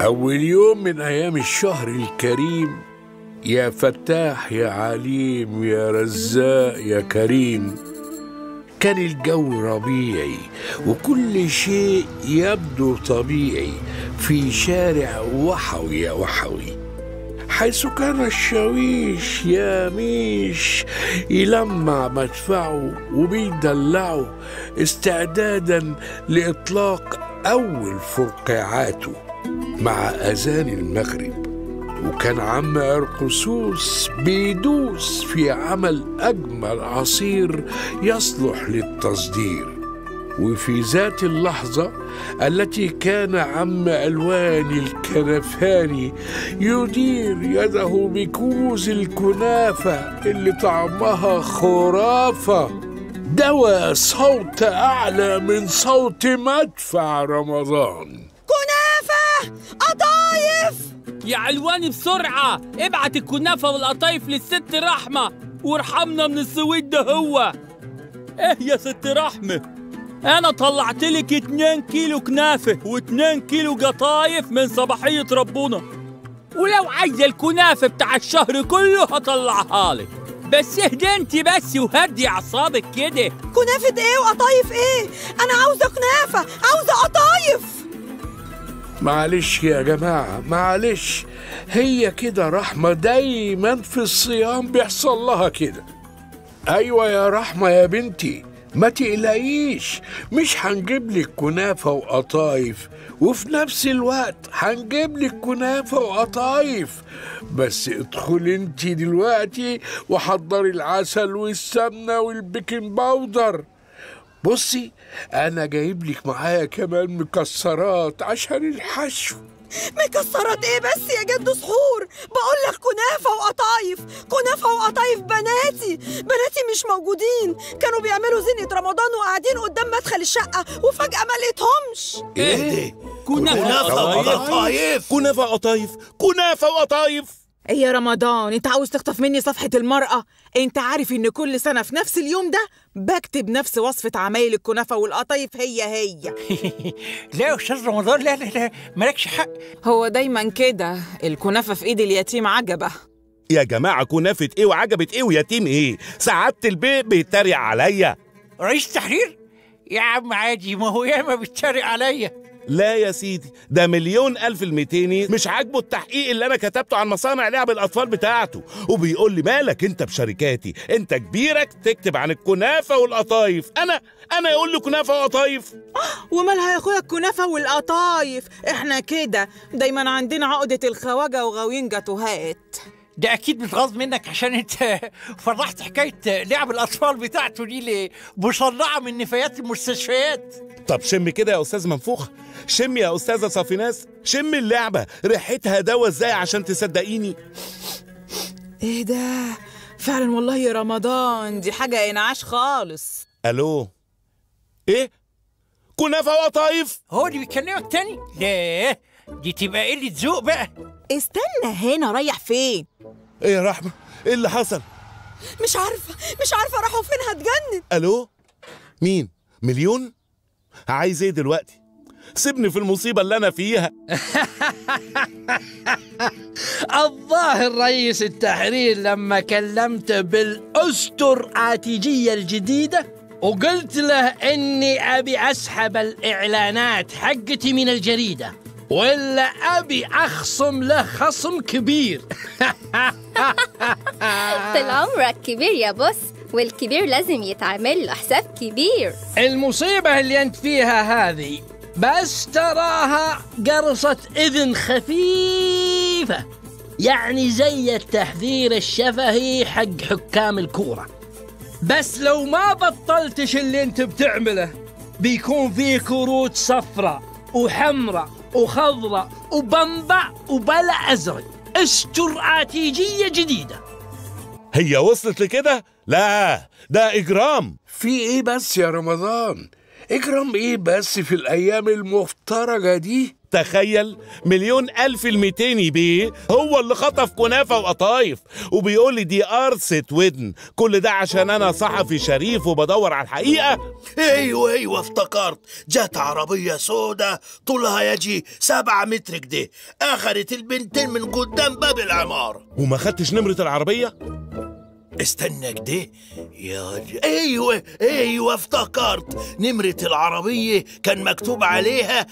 أول يوم من أيام الشهر الكريم، يا فتاح يا عليم يا رزاق يا كريم، كان الجو ربيعي وكل شيء يبدو طبيعي في شارع وحوي يا وحوي، حيث كان الشاويش يا ميش يلمع مدفعه وبيدلعه استعدادا لإطلاق أول فرقعاته مع أذان المغرب. وكان عم أرقسوس بيدوس في عمل أجمل عصير يصلح للتصدير. وفي ذات اللحظة التي كان عم ألوان الكنفاني يدير يده بكوز الكنافة اللي طعمها خرافة، دوى صوت أعلى من صوت مدفع رمضان. كنافة قطايف يا علواني بسرعة ابعت الكنافة والقطايف للست رحمة وارحمنا من السويد ده. هو ايه يا ست رحمة، انا طلعت لك 2 كيلو كنافة و2 كيلو قطايف من صباحية ربنا، ولو عايزة الكنافة بتاع الشهر كله هطلعها لك، بس اهدي انت بس وهدي اعصابك كده. كنافة ايه وقطايف ايه؟ انا عاوزة كنافة، عاوزة قطايف. معلش يا جماعة معلش، هي كده رحمة دايما في الصيام بيحصل لها كده. أيوة يا رحمة يا بنتي، ما تقلقيش، مش هنجيب لك كنافة وقطايف وفي نفس الوقت هنجيب لك كنافة وقطايف، بس ادخلي انت دلوقتي وحضري العسل والسمنة والبيكنج باودر. بصي أنا جايب لك معايا كمان مكسرات عشان الحشو. مكسرات ايه بس يا جد سحور؟ بقول لك كنافة وقطايف، كنافة وقطايف. بناتي مش موجودين، كانوا بيعملوا زينة رمضان وقاعدين قدام مدخل الشقة وفجأة ما لقيتهمش. ايه ده؟ كنافة وقطايف، كنافة وقطايف، كنافة وقطايف. ايه يا رمضان، انت عاوز تخطف مني صفحة المرأة؟ انت عارف ان كل سنة في نفس اليوم ده بكتب نفس وصفة عمايل الكنافة والقطايف هي لا يا استاذ رمضان، لا لا لا، مالكش حق. هو دايما كده، الكنافة في ايد اليتيم عجبة. يا جماعة كنافة ايه وعجبة ايه ويتيم ايه؟ سعادة البيت بيتريق عليا. رئيس تحرير يا عم عادي، ما هو ياما بيتريق عليا. لا يا سيدي، ده 1,000,000 مش عاجبه التحقيق اللي انا كتبته عن مصانع لعب الاطفال بتاعته، وبيقول لي مالك انت بشركاتي، انت كبيرك تكتب عن الكنافه والقطايف، انا يقول لي كنافه وقطايف. ومالها يا اخويا الكنافة والقطايف؟ احنا كده دايما عندنا عقدة الخواجة وغاويين جاتوهات. ده اكيد بتغاظ منك عشان انت فرحت حكايه لعب الاطفال بتاعته دي مصنعه من نفايات المستشفيات. طب شم كده يا استاذ منفوخ، شم يا استاذه صافيناس، شم اللعبه ريحتها دوا ازاي عشان تصدقيني. ايه ده فعلا والله يا رمضان، دي حاجة انعاش خالص. الو، ايه كنافه وقطايف؟ هو اللي بيكلمك تاني؟ لا دي تبقى قله ذوق بقى. استنى هنا، رايح فين؟ ايه يا رحمه، ايه اللي حصل؟ مش عارفة راحوا فين، هتجنن. الو، مين؟ مليون؟ عايز ايه دلوقتي؟ سيبني في المصيبة اللي أنا فيها. الظاهر رئيس التحرير لما كلمت بالاستراتيجية الجديدة وقلت له إني أبي أسحب الإعلانات حقتي من الجريدة، ولا أبي أخصم له خصم كبير. طول عمرك كبير يا بوس، والكبير لازم يتعمل له حساب كبير. المصيبة اللي أنت فيها هذه بس تراها قرصة إذن خفيفة، يعني زي التحذير الشفهي حق حكام الكورة. بس لو ما بطلتش اللي أنت بتعمله بيكون فيه كروت صفراء وحمراء وخضراء وبنبع وبلا أزرق. استراتيجية جديدة. هي وصلت لكده؟ لا ده إجرام. في إيه بس يا رمضان؟ إجرام إيه بس في الأيام المفترجة دي؟ تخيل 1,000,000 بيه هو اللي خطف كنافة وقطايف، وبيقول لي دي قرصة ودن. كل ده عشان أنا صحفي شريف وبدور على الحقيقة. ايوه افتكرت. جت عربية سودا طولها يجي 7 متر كده، اخدت البنتين من قدام باب العمارة. وما خدتش نمرة العربية؟ استنى كده ايوه افتكرت. نمرة العربية كان مكتوب عليها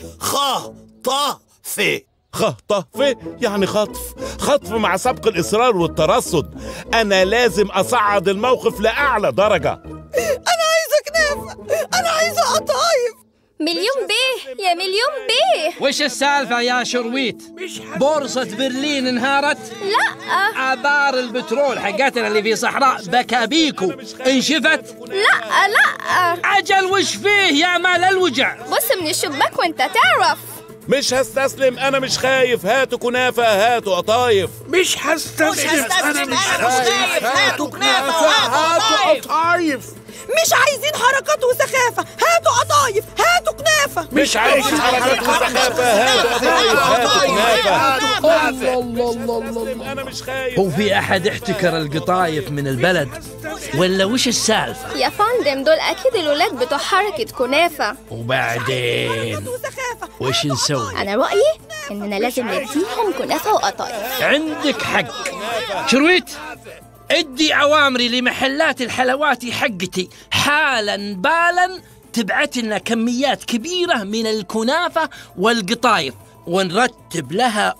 خطف. خطف يعني خطف مع سبق الإصرار والترصد. أنا لازم أصعد الموقف لأعلى درجة. أنا عايزة كنافة، أنا عايزة قطايف. مليون بيه يا مليون بيه. وش السالفة يا شرويت؟ بورصة برلين انهارت؟ لا. آبار البترول حقتنا اللي في صحراء بكابيكو انشفت؟ لا. أجل وش فيه يا مال الوجع؟ بص من الشباك وانت تعرف. مش هستسلم، أنا مش خايف. هاتوا كنافة، هاتوا قطايف. مش هستسلم، أنا مش خايف. هاتوا كنافة وهاتوا قطايف. مش عايزين حركات وسخافة، هاتوا قطايف، هاتوا كنافة. مش عايزين حركات وسخافة، هاتوا قطايف، هاتوا كنافة. الله أنا مش خايف. هو في أحد احتكر القطايف من البلد ولا وش السالفة؟ يا فندم دول أكيد الولاد بتوع حركة كنافة. وبعدين وش نسوي؟ أنا رأيي إننا لازم نديهم كنافة وقطايف. عندك حق شرويت. ادي أوامري لمحلات الحلوات حقتي حالا بالا تبعت لنا كميات كبيرة من الكنافة والقطايف ونرتب لها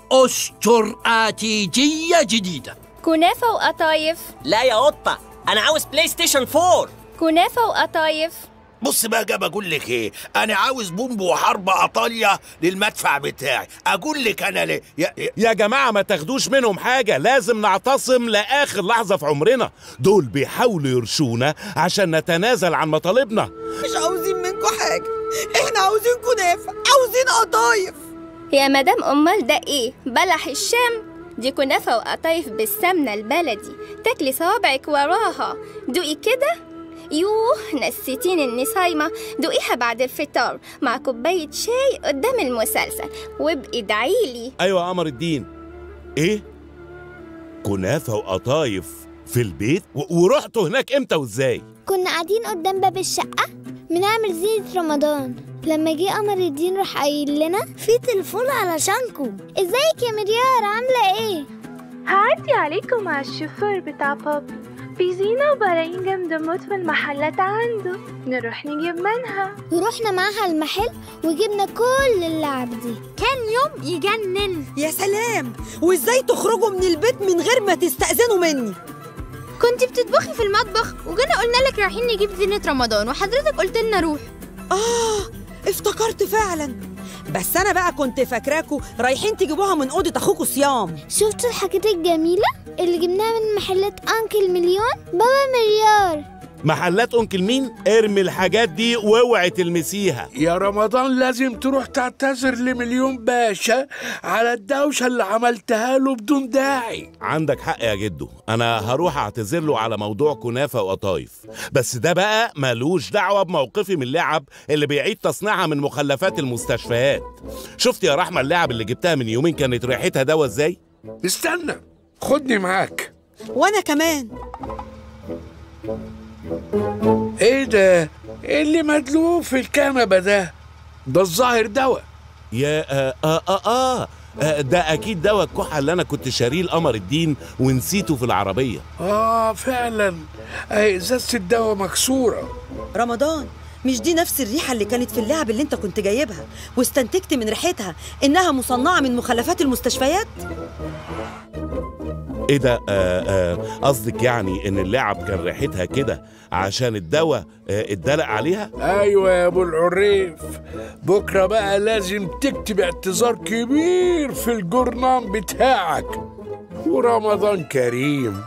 استراتيجية جديدة. كنافة وقطايف؟ لا يا قطة، أنا عاوز بلاي ستيشن 4. كنافة وقطايف. بص بقى بقول لك ايه، انا عاوز بومب وحرب ايطاليا للمدفع بتاعي. اقول لك انا ليه يا جماعه ما تاخدوش منهم حاجه، لازم نعتصم لاخر لحظه في عمرنا. دول بيحاولوا يرشونا عشان نتنازل عن مطالبنا. مش عاوزين منكم حاجه، احنا عاوزين كنافه، عاوزين قطايف. يا مدام امال ده ايه؟ بلح الشام؟ دي كنافه وقطايف بالسمنه البلدي، تاكلي صوابعك وراها. دوقي كده. يوه نسيتيني اني صايمه. دوقيها بعد الفطار مع كوبايه شاي قدام المسلسل وابقي ادعيلي. ايوه يا قمر الدين. ايه كنافه وقطايف في البيت؟ ورحتوا هناك امتى وازاي؟ كنا قاعدين قدام باب الشقه بنعمل زينة رمضان، لما جه قمر الدين راح قايل لنا في تليفون علشانكم. ازيك يا مريار، عامله ايه؟ هعدي عليكم مع الشوفير بتاع بابي، في زينة وبلايين جامدة موت في المحلات عنده، نروح نجيب منها. ورحنا معاها المحل وجبنا كل اللعب دي. كان يوم يجنن. يا سلام، وازاي تخرجوا من البيت من غير ما تستأذنوا مني؟ كنت بتطبخي في المطبخ وجينا قلنا لك رايحين نجيب زينة رمضان وحضرتك قلت لنا روح. افتكرت فعلا، بس انا بقى كنت فاكراكوا رايحين تجيبوها من اوضه اخوكوا صيام. شفتوا الحاجات الجميله اللي جبناها من محلات انكل مليون بابا مريار؟ محلات انكل مين؟ ارمي الحاجات دي واوعي تلمسيها. يا رمضان لازم تروح تعتذر لمليون باشا على الدوشه اللي عملتها له بدون داعي. عندك حق يا جدو، انا هروح اعتذر له على موضوع كنافه وقطايف، بس ده بقى ملوش دعوه بموقفي من اللعب اللي بيعيد تصنيعها من مخلفات المستشفيات. شفت يا رحمه اللعب اللي جبتها من يومين كانت ريحتها دوا ازاي؟ استنى خدني معاك. وانا كمان. ايه ده؟ ايه اللي مدلوق في الكنبه ده؟ ده الظاهر دواء. يا ده اكيد دواء الكحه اللي انا كنت شاريه لقمر الدين ونسيته في العربيه. فعلا اهي ازازه الدواء مكسوره. رمضان، مش دي نفس الريحه اللي كانت في اللعب اللي انت كنت جايبها واستنتجت من ريحتها انها مصنعه من مخلفات المستشفيات؟ ايه ده؟ قصدك يعني ان اللعب كان ريحتها كده عشان الدواء اتدلق عليها؟ ايوه يا ابو العريف، بكره بقى لازم تكتب اعتذار كبير في الجورنال بتاعك. ورمضان كريم.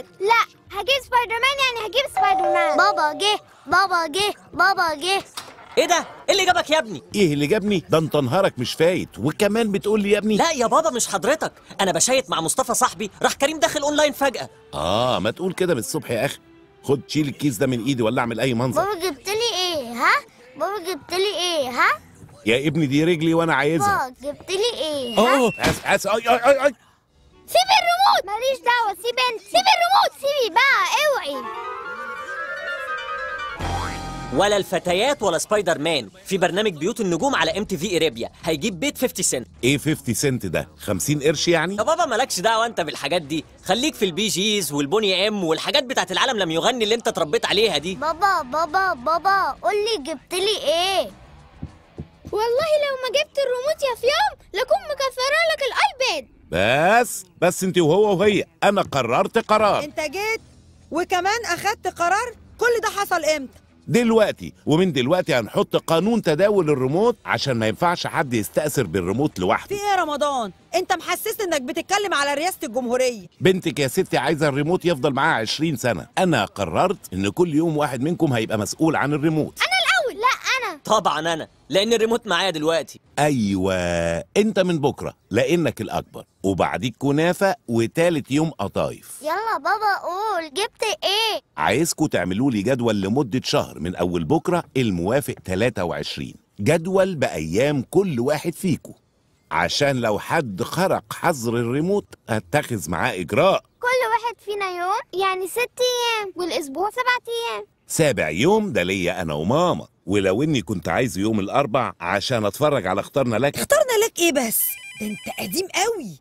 لا، هجيب سبايدر مان، يعني هجيب سبايدر مان. بابا جه. ايه ده؟ ايه اللي جابك يا ابني؟ ايه اللي جابني؟ ده انت نهارك مش فايت وكمان بتقول لي يا ابني؟ لا يا بابا مش حضرتك، انا بشيت مع مصطفى صاحبي، راح كريم داخل اونلاين فجأة. ما تقول كده بالصبح يا اخي. خد شيل الكيس ده من ايدي ولا اعمل اي منظر. بابا جبت لي ايه؟ ها؟ بابا جبت لي ايه؟ ها؟ يا ابني دي رجلي وانا عايزها. بابا جبت لي ايه؟ ها؟ اي سيبي الريموت. ماليش دعوة، سيبي انت. سيبي الريموت، سيبي بقى، اوعي. ولا الفتيات ولا سبايدر مان، في برنامج بيوت النجوم على MTV اريبيا هيجيب بيت 50 سنت. ايه 50 سنت ده؟ 50 قرش يعني؟ يا بابا مالكش دعوه انت بالحاجات دي، خليك في البي جيز والبوني ام والحاجات بتاعت العالم لم يغني اللي انت اتربيت عليها دي. بابا قول لي جبت لي ايه؟ والله لو ما جبت الريموت يا فيوم لكون مكسره لك الايباد. بس انت وهي انا قررت قرار. انت جيت وكمان اخدت قرار؟ كل ده حصل امتى؟ دلوقتي، ومن دلوقتي هنحط قانون تداول الريموت عشان ما ينفعش حد يستأثر بالريموت لوحده. في ايه يا رمضان؟ انت محسسني انك بتتكلم على رئاسة الجمهورية. بنتك يا ستي عايزة الريموت يفضل معاها 20 سنة. انا قررت ان كل يوم واحد منكم هيبقى مسؤول عن الريموت. انا الاول. لا انا. طبعا انا، لان الريموت معايا دلوقتي. ايوه انت من بكرة لانك الاكبر، وبعديك كنافة، وتالت يوم قطايف. يلا بابا قول جبت ايه؟ عايزكوا تعملوا لي جدول لمدة شهر من اول بكرة الموافق 23. جدول بايام كل واحد فيكم، عشان لو حد خرق حظر الريموت هتخذ معاه اجراء. كل واحد فينا يوم، يعني 6 ايام، والاسبوع 7 ايام. 7 يوم ده ليا انا وماما، ولو اني كنت عايز يوم الاربع عشان اتفرج على اخترنا لك. اخترنا لك ايه بس؟ ده انت قديم قوي.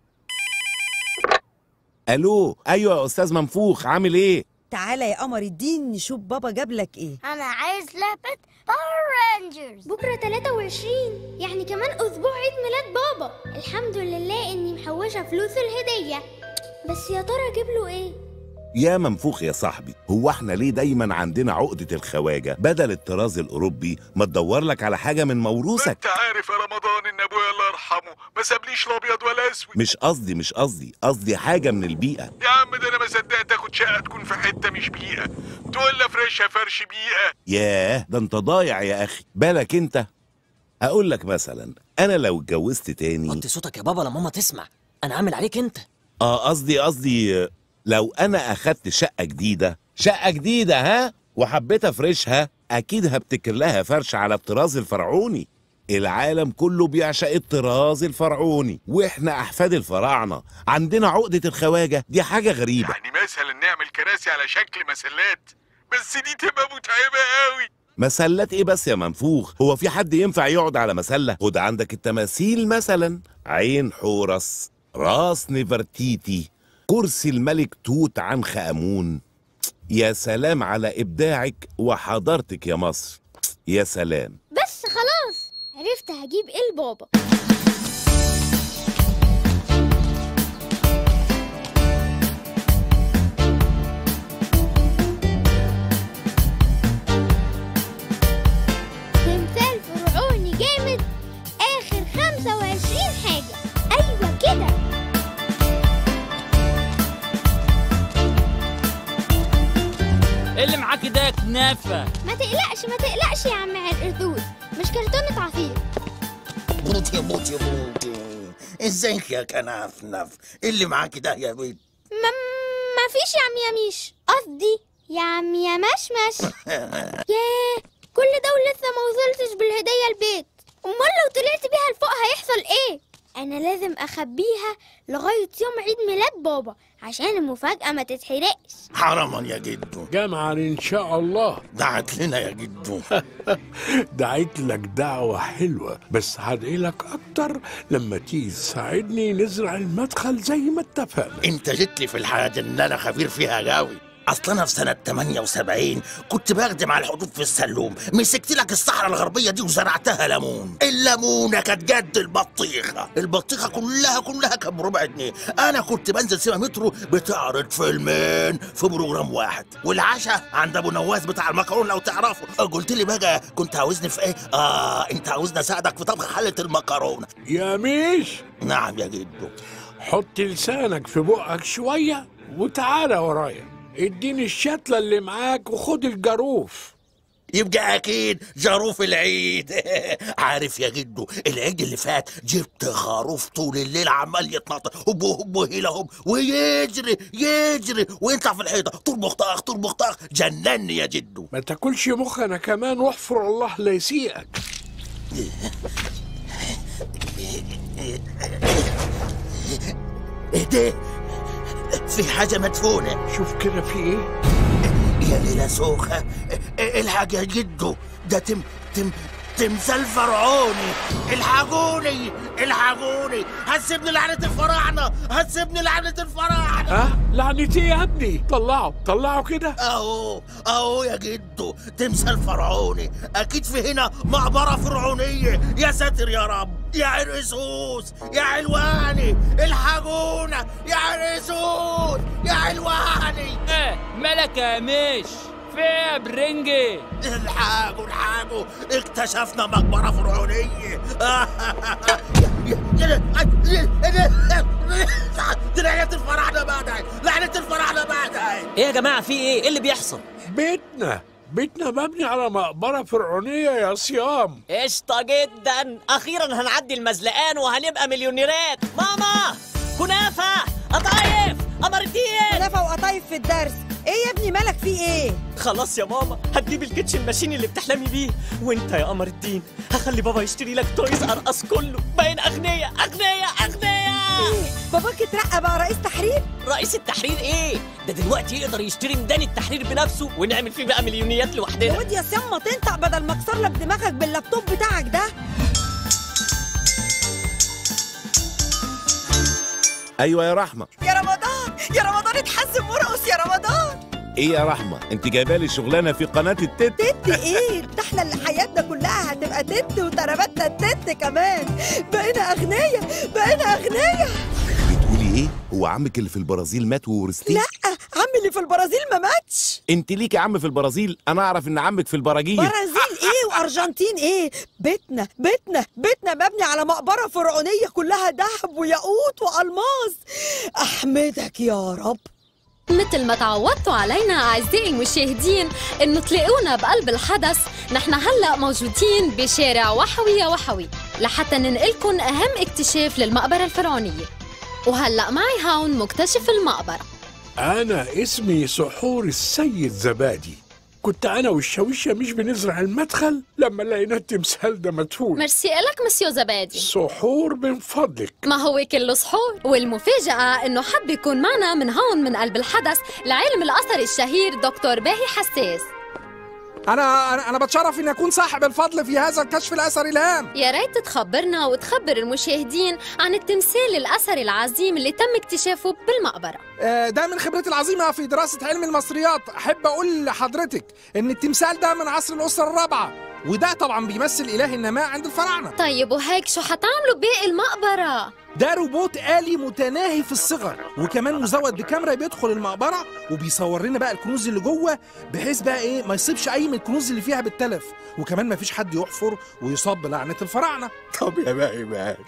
الو، ايوه يا استاذ منفوخ، عامل ايه؟ تعالى يا قمر الدين نشوف بابا جاب لك ايه. انا عايز لعبة باور رانجرز. بكرة 23، يعني كمان اسبوع عيد ميلاد بابا. الحمد لله اني محوشة فلوس الهدية، بس يا ترى اجيب له ايه؟ يا منفوخ يا صاحبي، هو احنا ليه دايما عندنا عقدة الخواجة؟ بدل الطراز الأوروبي ما تدور لك على حاجة من موروثك. انت عارف يا رمضان ان ابويا الله يرحمه ما سابليش لا ابيض ولا اسود. مش قصدي حاجة من البيئة. يا عم ده انا ما صدقت اخد شقة تكون في حتة مش بيئة، تقول لي افرشها فرش بيئة. ياه ده انت ضايع يا اخي، بالك انت. اقول لك مثلا انا لو اتجوزت تاني. وطي صوتك يا بابا لما ماما تسمع، انا عامل عليك انت. قصدي لو انا اخدت شقة جديدة ها وحبيت افرشها، اكيد هبتكر لها فرش على الطراز الفرعوني. العالم كله بيعشق الطراز الفرعوني، واحنا احفاد الفراعنة عندنا عقدة الخواجة، دي حاجة غريبة. يعني مثلا نعمل كراسي على شكل مسلات، بس دي تبقى متعبة قوي. مسلات ايه بس يا منفوخ؟ هو في حد ينفع يقعد على مسلة؟ خد عندك التماثيل مثلا، عين حورس، راس نفرتيتي، كرسي الملك توت عنخ آمون. يا سلام على إبداعك وحضارتك يا مصر، يا سلام. بس خلاص عرفت هجيب ايه لبابا. تمثال فرعوني جامد، آخر 25 حاجة. أيوة كده. ايه اللي معاكي ده يا كنافه؟ ما تقلقش يا عم عرقدود، مش كرتونة عصير. بوتي ازيك يا كنفنف؟ ايه اللي معاكي ده يا بنت؟ ما فيش يا عم يميش، قصدي يا عم يا مشمش. ياه كل ده ولسه ما وصلتش بالهدية البيت. امال لو طلعت بيها لفوق هيحصل ايه؟ انا لازم اخبيها لغاية يوم عيد ميلاد بابا عشان المفاجأة ما تتحرقش. حرما يا جدو. جمعا ان شاء الله. دعت لنا يا جدو. دعيت لك دعوة حلوة، بس هدعي لك اكتر لما تيجي تساعدني نزرع المدخل زي ما اتفقنا. انت جيت لي في الحاجة اللي انا خبير فيها قوي. اصل انا في سنة 78 كنت بخدم على الحدود في السلوم، مسكت لك الصحراء الغربية دي وزرعتها ليمون. الليمونة كانت قد البطيخة كلها كان بربع جنيه. انا كنت بنزل سيما مترو بتعرض فيلمين في بروجرام واحد، والعشاء عند ابو نواس بتاع المكرون لو تعرفه. قلت لي بقى كنت عاوزني في ايه؟ انت عاوزني اساعدك في طبخ حلة المكرونة. يا ميش. نعم يا جدو. حط لسانك في بقك شوية وتعالى ورايا، اديني الشتلة اللي معاك وخد الجاروف. يبقى اكيد جاروف العيد. عارف يا جدو، العيد اللي فات جبت خروف طول الليل عمال يتنطط هوب هوب هيلا هوب ويجري يجري ويطلع في الحيطه طول مختاخ طول مختاخ، جنني يا جدو. ما تاكلش مخ انا كمان، واحفر الله لا يسيئك. ايه ده؟ في حاجه مدفونه. شوف كده في ايه؟ يا ليلة سوخة، الحاج يا جدو، ده تمثال فرعوني. الحقوني الحقوني، هتسيبني لعنة الفراعنة، هتسيبني لعنة الفراعنة. ها؟ لعنتي يا ابني؟ طلعوا كده. اهو يا جدو، تمثال فرعوني، اكيد في هنا مقبرة فرعونية. يا ساتر يا رب، يا عرقسوس يا علواني، الحقونا يا عرقسوس يا علواني. مالك يا مش في يا برنجي؟ الحاجوا اكتشفنا مقبرة فرعونية. دي لعنة الفراعنة بعدها، لعنة الفراعنة بعدها. ايه يا جماعة في ايه؟ ايه اللي بيحصل؟ بيتنا مبني على مقبرة فرعونية يا صيام. قشطة جدا، أخيرا هنعدي المزلقان وهنبقى مليونيرات. ماما، كنافة، قطايف، قمر الدين. كنافة وقطايف في الدرس. ايه يا ابني مالك في ايه؟ خلاص يا ماما، هتجيب الكيتشن ماشين اللي بتحلمي بيه، وانت يا قمر الدين هخلي بابا يشتري لك تويز ارقص كله. باين أغنياء أغنياء أغنياء. ايه؟ باباك اترقى بقى رئيس تحرير؟ رئيس التحرير ايه؟ ده دلوقتي يقدر يشتري ميدان التحرير بنفسه ونعمل فيه بقى مليونيات لوحدنا. يا ود يا سيام، ما تنطق بدل ما اكسر لك دماغك باللابتوب بتاعك ده. ايوه يا رحمه. يا رمضان اتحزم وارقص يا رمضان. ايه يا رحمه، انت جايبه لي شغلانه في قناه التت؟ تت ايه؟ الدحله اللي حياتنا كلها هتبقى تت، وتربتنا التت كمان. بقينا اغنياء. بتقولي ايه؟ هو عمك اللي في البرازيل مات وورثتيه؟ لا، عمي اللي في البرازيل ما ماتش. انت ليكي عم في البرازيل؟ انا اعرف ان عمك في البراجيل. برازيل ايه وارجنتين ايه؟ بيتنا مبني على مقبره فرعونيه كلها ذهب وياقوت والماس. احمدك يا رب. مثل ما تعودتوا علينا أعزائي المشاهدين إنه تلاقونا بقلب الحدث، نحن هلأ موجودين بشارع وحوي لحتى ننقلكم أهم اكتشاف للمقبرة الفرعونية. وهلأ معي هون مكتشف المقبرة. أنا اسمي سحور السيد زبادي. كنت أنا والشاويشة مش بنزرع المدخل لما لقينا التمثال ده مدفون. ميرسي إلك مسيو زبادي. سحور من فضلك. ما هو كله سحور. والمفاجأة إنه حب يكون معنا من هون من قلب الحدث العالم الأثري الشهير دكتور باهي حساس. أنا بتشرف إني أكون صاحب الفضل في هذا الكشف الأثري الهام. يا ريت تخبرنا وتخبر المشاهدين عن التمثال الأثري العظيم اللي تم اكتشافه بالمقبرة. ده من خبرتي العظيمة في دراسة علم المصريات. أحب أقول لحضرتك إن التمثال ده من عصر الأسرة الرابعة، وده طبعا بيمثل إله النماء عند الفراعنة. طيب وهيك شو حتعملوا باقي المقبرة؟ ده روبوت آلي متناهي في الصغر، وكمان مزود بكاميرا بيدخل المقبرة وبيصور لنا بقى الكنوز اللي جوه، بحيث بقى ايه ما يصيبش اي من الكنوز اللي فيها بالتلف، وكمان ما فيش حد يحفر ويصاب بلعنة الفراعنة. طب يا باقي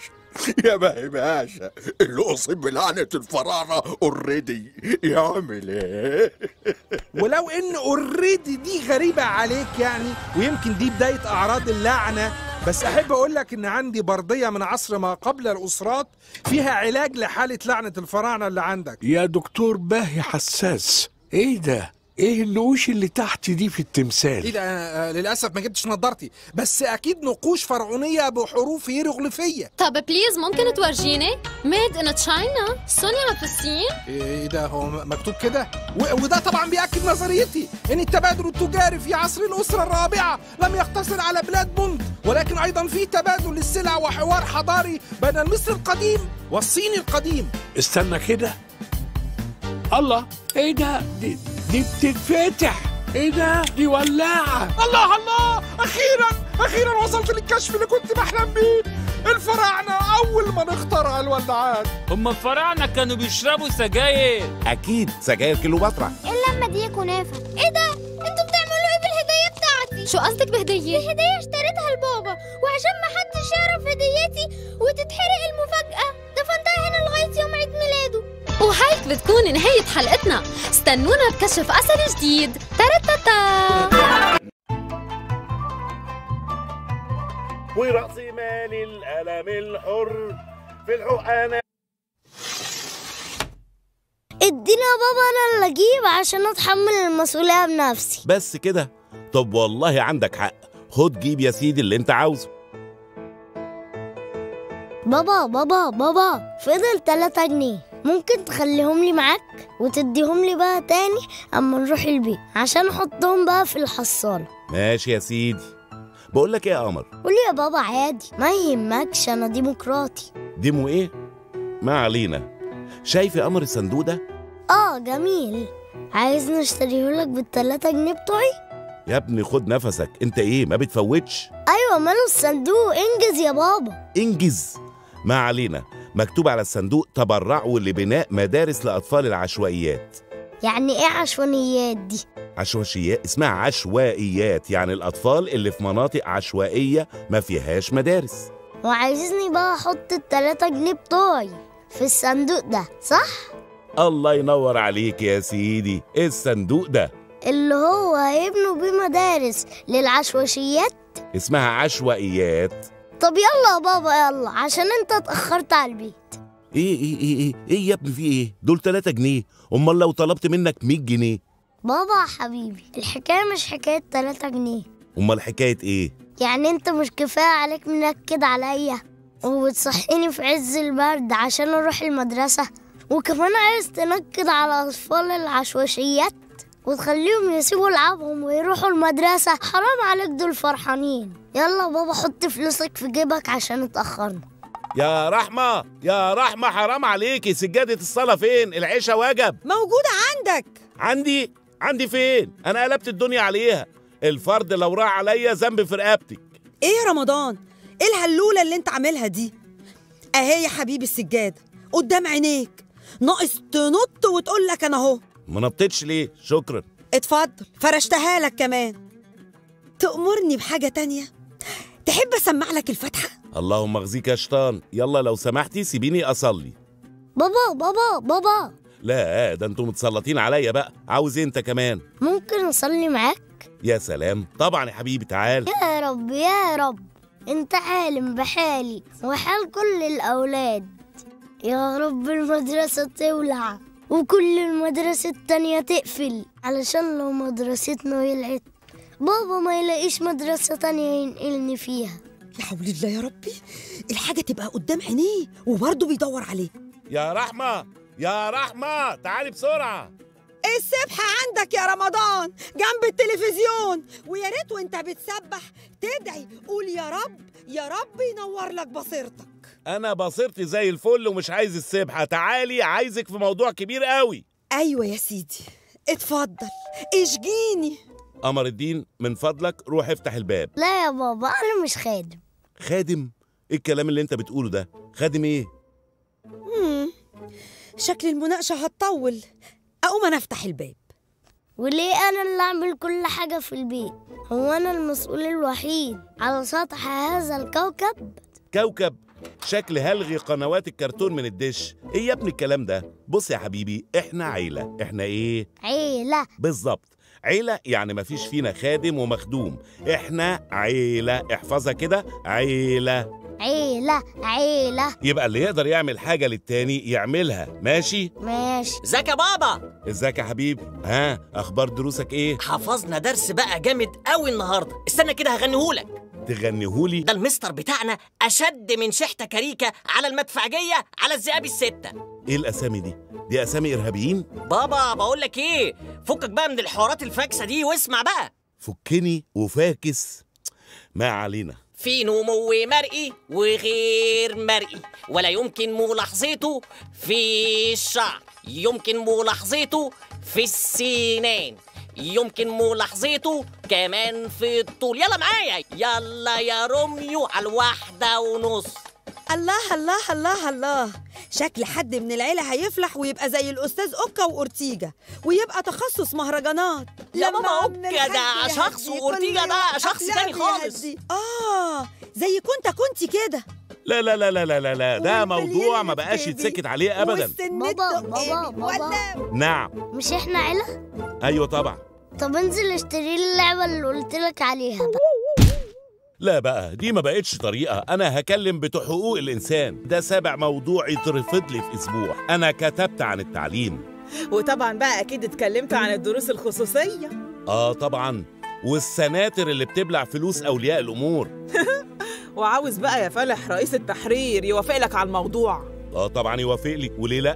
باشا اللي أصيب بلعنة الفراعنة اوريدي يعمل ايه؟ ولو ان اوريدي دي غريبة عليك يعني، ويمكن دي بداية أعراض اللعنة، بس أحب أقول لك إن عندي بردية من عصر ما قبل الأسرات فيها علاج لحالة لعنة الفراعنة اللي عندك. يا دكتور باهي حساس، إيه ده؟ ايه النقوش اللي تحت دي في التمثال؟ ايه ده؟ للاسف ما جبتش نظارتي، بس اكيد نقوش فرعونيه بحروف هيروغليفيه. طب بليز ممكن تورجيني؟ ميد ان تشاينا، صنع في الصين. ايه ده؟ هو مكتوب كده؟ وده طبعا بياكد نظريتي ان التبادل التجاري في عصر الاسره الرابعه لم يقتصر على بلاد بونت، ولكن ايضا في تبادل للسلع وحوار حضاري بين مصر القديم والصين القديم. استنى كده، الله، ايه ده؟ دي بتتفتح، ايه ده؟ دي ولاعة. الله، اخيرا وصلت للكشف اللي كنت بحلم بيه. الفراعنة اول ما نخترع الولاعات. هم الفراعنة كانوا بيشربوا سجاير. اكيد سجاير كليوباترا. اللمة دي كنافة. ايه ده؟ انتوا بتعملوا ايه بالهدية بتاعتي؟ شو قصدك بهدية؟ دي هدية اشتريتها لبابا، وعشان ما حدش يعرف هديتي وتتحرق المفاجأة دفنتها هنا لغاية يوم عيد ميلاده. وهيك بتكون نهاية حلقتنا. استنونا بكشف أثري جديد. تاراتاتا. ورأس مالي القلم الحر في الحقنة. ادينا يا بابا انا اللي اجيب عشان اتحمل المسؤولية بنفسي. بس كده؟ طب والله عندك حق، خد جيب يا سيدي اللي انت عاوزه. بابا فضل 3 جنيه، ممكن تخليهم لي معاك وتديهم لي بقى تاني اما نروح البيت عشان احطهم بقى في الحصالة. ماشي يا سيدي. بقول لك ايه يا قمر؟ قولي يا بابا عادي، ما يهمكش، انا ديمقراطي. ديمو ايه؟ ما علينا. شايف يا قمر الصندوق ده؟ جميل. عايز نشتريهولك بال3 جنيه بتوعي؟ يا ابني خد نفسك، انت ايه ما بتفوتش؟ ايوه ماله الصندوق، انجز يا بابا. انجز. ما علينا. مكتوب على الصندوق تبرعوا لبناء مدارس لأطفال العشوائيات. يعني ايه عشوائيات دي؟ عشوائيات اسمها عشوائيات، يعني الأطفال اللي في مناطق عشوائية ما فيهاش مدارس. وعايزني بقى احط ال3 جنيه بتوعي في الصندوق ده صح؟ الله ينور عليك يا سيدي. ايه الصندوق ده؟ اللي هو هيبنوا بيه مدارس للعشوائيات. اسمها عشوائيات. طب يلا يا بابا يلا عشان انت اتأخرت على البيت. ايه يا ابني في ايه؟ دول 3 جنيه، امال لو طلبت منك 100 جنيه؟ بابا يا حبيبي الحكاية مش حكاية 3 جنيه. امال حكاية ايه؟ يعني انت مش كفاية عليك منكد عليا وبتصحيني في عز البرد عشان اروح المدرسة، وكمان عايز تنكد على اطفال العشوائيات وتخليهم يسيبوا لعبهم ويروحوا المدرسة؟ حرام عليك، دول فرحانين. يلا بابا حط فلوسك في جيبك عشان اتأخرنا. يا رحمة حرام عليكي، سجادة الصلاة فين؟ العشاء وجب. موجودة عندك. عندي فين؟ أنا قلبت الدنيا عليها. الفرد لو راح عليا ذنب في رقبتك. ايه يا رمضان؟ ايه الهلولة اللي انت عاملها دي؟ اهي يا حبيبي السجادة قدام عينيك، ناقص تنط وتقول لك انا اهو. ما نطيتش ليه؟ شكرا. اتفضل، فرشتها لك كمان. تأمرني بحاجة تانية؟ تحب اسمع لك الفاتحة؟ اللهم اخزيك يا شيطان. يلا لو سمحتي سيبيني اصلي. بابا لا ده انتوا متسلطين عليا بقى. عاوز إيه انت كمان؟ ممكن اصلي معاك؟ يا سلام، طبعا يا حبيبي تعال. يا رب انت عالم بحالي وحال كل الاولاد. يا رب المدرسة تولع وكل المدرسة التانية تقفل، علشان لو مدرستنا ولعت بابا ما يلاقيش مدرسة تانية ينقلني فيها. يا حول الله يا ربي، الحاجة تبقى قدام عينيه وبرضه بيدور عليه. يا رحمة تعالي بسرعة. السبحة عندك يا رمضان جنب التلفزيون، ويا ريت وانت بتسبح تدعي قول يا رب ينور لك بصيرتك. أنا بصيرتي زي الفل ومش عايز السبحة. تعالي، عايزك في موضوع كبير قوي. أيوة يا سيدي اتفضل اشجيني. قمر الدين من فضلك روح افتح الباب. لا يا بابا أنا مش خادم. خادم؟ ايه الكلام اللي انت بتقوله ده؟ خادم ايه؟ شكل المناقشة هتطول، أقوم أنا أفتح الباب. وليه أنا اللي أعمل كل حاجة في البيت؟ هو أنا المسؤول الوحيد على سطح هذا الكوكب؟ كوكب؟ شكل هلغي قنوات الكرتون من الدش. ايه يا ابني الكلام ده؟ بص يا حبيبي، احنا عيلة. احنا ايه؟ عيلة. بالظبط، عيلة يعني مفيش فينا خادم ومخدوم. احنا عيلة، احفظها كده، عيلة. يبقى اللي يقدر يعمل حاجة للتاني يعملها. ماشي؟ ازيك يا بابا؟ ازيك يا حبيبي؟ اخبار دروسك ايه؟ حفظنا درس بقى جامد قوي النهارده. استنى كده هغنيهولك. تغنيهولي؟ ده المستر بتاعنا اشد من شحتة كاريكا على المدفعجية على الذئاب الستة. ايه الاسامي دي؟ دي اسامي ارهابيين؟ بابا بقول لك ايه، فكك بقى من الحوارات الفاكسة دي واسمع بقى. فكني وفاكس، ما علينا. في نمو مرئي وغير مرئي، ولا يمكن ملاحظته في الشعر، يمكن ملاحظته في السنان، يمكن ملاحظته كمان في الطول. يلا معايا، يلا يا روميو على 1:30. الله الله الله الله، شكل حد من العيلة هيفلح ويبقى زي الأستاذ أوكا وأورتيجا ويبقى تخصص مهرجانات. يا ماما أوكا ده شخص وأورتيجا ده شخص تاني خالص. زي كنت كده. لا لا لا لا لا لا، ده موضوع ما بقاش يتسكت عليه أبدا. بابا نعم. مش احنا عيلة؟ أيوة طبعا. طب انزل اشتري لي اللعبة اللي قلت لك عليها بقى. لا بقى، دي ما بقتش طريقة. أنا هكلم بتوع حقوق الإنسان، ده 7 موضوع يترفض لي في أسبوع. أنا كتبت عن التعليم. وطبعا بقى أكيد اتكلمت عن الدروس الخصوصية. طبعا، والسناتر اللي بتبلع فلوس أولياء الأمور. وعاوز بقى يا فالح رئيس التحرير يوافق لك على الموضوع. طبعا يوافق لي، وليه لأ؟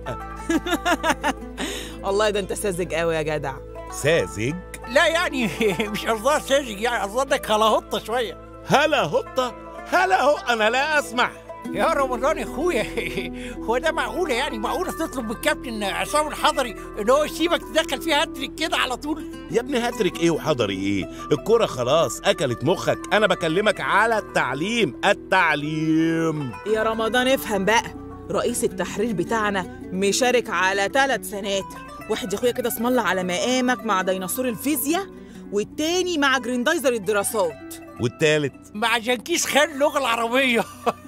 والله ده أنت ساذج قوي يا جدع. ساذج؟ لا يعني مش قصدها ساذج، يعني قصدك هلاهطة شوية. هلاهطة؟ هلاهو أنا لا أسمح. يا رمضان يا اخويا، هو ده معقولة يعني؟ معقولة تطلب من الكابتن عصام الحضري ان هو يسيبك تدخل فيها هاتريك كده على طول؟ يا ابني هاتريك ايه وحضري ايه؟ الكرة خلاص اكلت مخك. انا بكلمك على التعليم. التعليم يا رمضان افهم بقى، رئيس التحرير بتاعنا مشارك على 3 سناتر. واحد يا اخويا كده اسم الله على مقامك مع ديناصور الفيزياء، والتاني مع جريندايزر الدراسات، والتالت مع جنكيز خان اللغة العربية.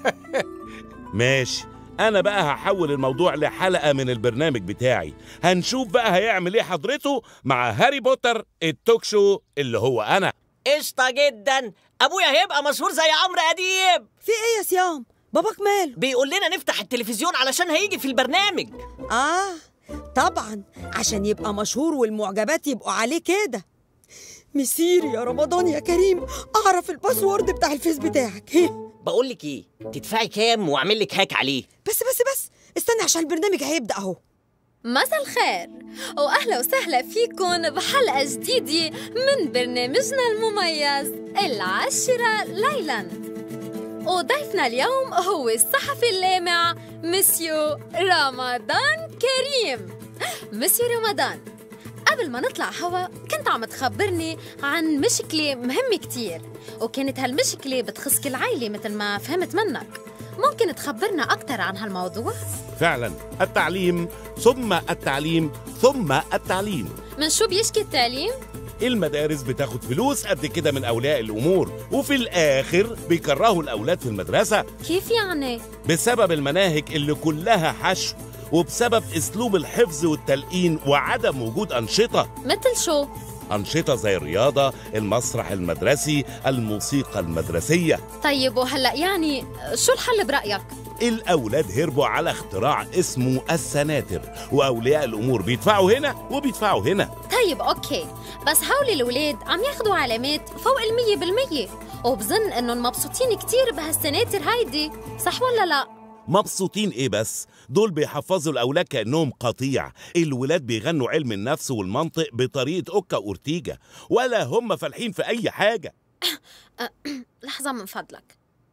ماشي، أنا بقى هحول الموضوع لحلقة من البرنامج بتاعي. هنشوف بقى هيعمل إيه حضرته مع هاري بوتر التوك شو اللي هو أنا. قشطة جدا. أبويا هيبقى مشهور زي عمرو أديب. في إيه يا سيام؟ باباك ماله؟ بيقول لنا نفتح التلفزيون علشان هيجي في البرنامج. طبعا عشان يبقى مشهور والمعجبات يبقوا عليه كده. مسيري يا رمضان يا كريم أعرف الباسورد بتاع الفيس بتاعك. بقول لك ايه، تدفعي كام واعمل لك هاك عليه؟ بس استنى عشان البرنامج هيبدأ اهو. مساء الخير واهلا وسهلا فيكم بحلقة جديدة من برنامجنا المميز 10 ليلا. وضيفنا اليوم هو الصحفي اللامع مسيو رمضان كريم. مسيو رمضان، قبل ما نطلع هوا كنت عم تخبرني عن مشكلة مهمة كتير، وكانت هالمشكلة بتخص كل عائلة مثل ما فهمت منك. ممكن تخبرنا أكتر عن هالموضوع؟ فعلا، التعليم ثم التعليم ثم التعليم. من شو بيشكي التعليم؟ المدارس بتاخد فلوس قد كده من أولياء الأمور، وفي الآخر بيكرهوا الأولاد في المدرسة. كيف يعني؟ بسبب المناهج اللي كلها حشو، وبسبب أسلوب الحفظ والتلقين وعدم وجود أنشطة. مثل شو؟ أنشطة زي الرياضة، المسرح المدرسي، الموسيقى المدرسية. طيب وهلأ يعني شو الحل برأيك؟ الأولاد هربوا على اختراع اسمه السناتر، وأولياء الأمور بيدفعوا هنا وبيدفعوا هنا. طيب أوكي، بس هول الأولاد عم ياخدوا علامات فوق 100%، وبظن إنهم مبسوطين كتير بهالسناتر هيدي، صح ولا لا؟ مبسوطين ايه بس؟ دول بيحفظوا الاولاد كانهم قطيع. الولاد بيغنوا علم النفس والمنطق بطريقه اوكا اورتيجا، ولا هم فالحين في اي حاجه. لحظه من فضلك.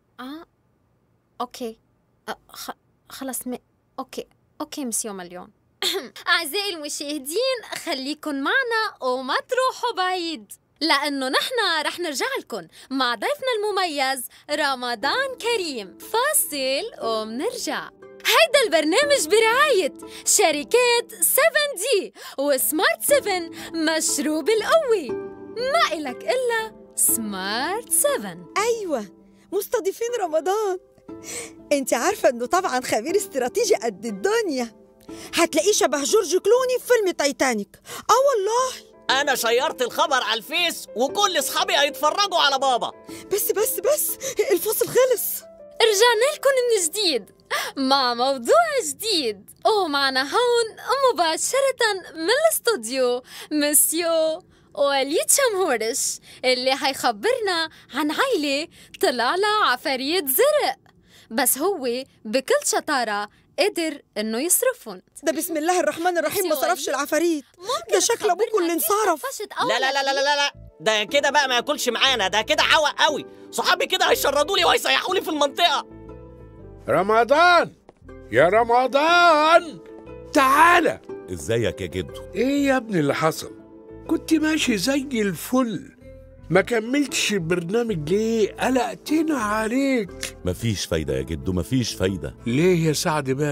اوكي. خلص اوكي مسيو مليون. اعزائي المشاهدين، خليكن معنا وما تروحوا بعيد، لأنه نحن رح نرجع لكم مع ضيفنا المميز رمضان كريم. فاصل ومنرجع. هيدا البرنامج برعاية شركات 7D وسمارت 7 مشروب القوي. ما إلك إلا سمارت 7. أيوة، مستضيفين رمضان. انت عارفة انه طبعا خبير استراتيجي قد الدنيا، هتلاقيه شبه جورج كلوني في فيلم تايتانيك. والله انا شيرت الخبر على الفيس وكل اصحابي هيتفرجوا على بابا. بس الفصل خلص. رجعنا لكم من جديد مع موضوع جديد، ومعنا هون مباشرة من الاستوديو مسيو وليد شمهورش اللي هيخبرنا عن عيلة طلع لها عفاريت زرق، بس هو بكل شطارة قدر انه يصرفهم. ده بسم الله الرحمن الرحيم ما صرفش العفاريت، ده شكل ابوكوا اللي انصرف. لا، ده كده بقى ما ياكلش معانا، ده كده عوق قوي. صحابي كده هيشردوا لي وهيسيحوا لي في المنطقه. رمضان يا رمضان تعالى. ازيك يا جدو؟ ايه يا ابني اللي حصل؟ كنت ماشي زي الفل، ما كملتش البرنامج ليه؟ قلقتنا عليك. مفيش فايدة يا جدو، مفيش فايدة. ليه يا سعد باشا؟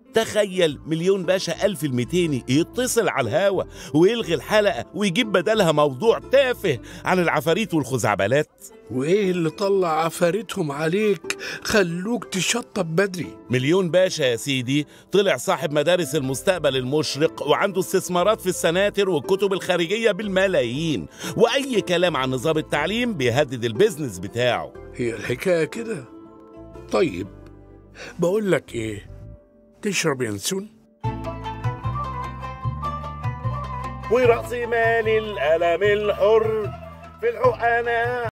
تخيل مليون باشا 1200 يتصل على الهوا ويلغي الحلقة ويجيب بدلها موضوع تافه عن العفاريت والخزعبلات. وايه اللي طلع عفاريتهم عليك خلوك تشطب بدري؟ مليون باشا يا سيدي طلع صاحب مدارس المستقبل المشرق وعنده استثمارات في السناتر والكتب الخارجية بالملايين، وأي كلام عن نظام التعليم بيهدد البيزنس بتاعه. هي الحكاية كده؟ طيب بقول لك ايه، تشرب ينسون؟ ورأس مال القلم الحر في الحقنة